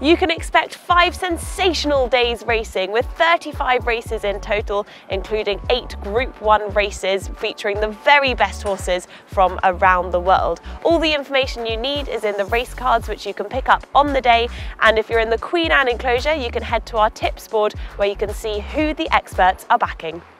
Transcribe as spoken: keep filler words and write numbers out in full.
You can expect five sensational days racing with thirty-five races in total, including eight Group one races featuring the very best horses from around the world. All the information you need is in the race cards, which you can pick up on the day, and if you're in the Queen Anne enclosure you can head to our tips board where you can see who the experts are backing.